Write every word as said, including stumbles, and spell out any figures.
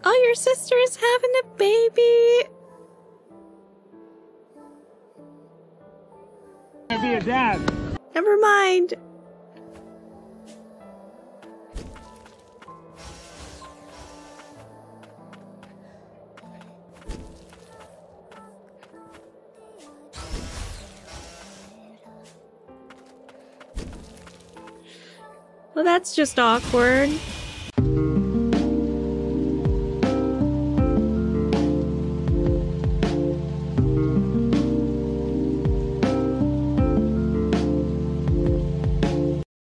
Oh, your sister is having a baby. Be a dad. Never mind. Well, that's just awkward.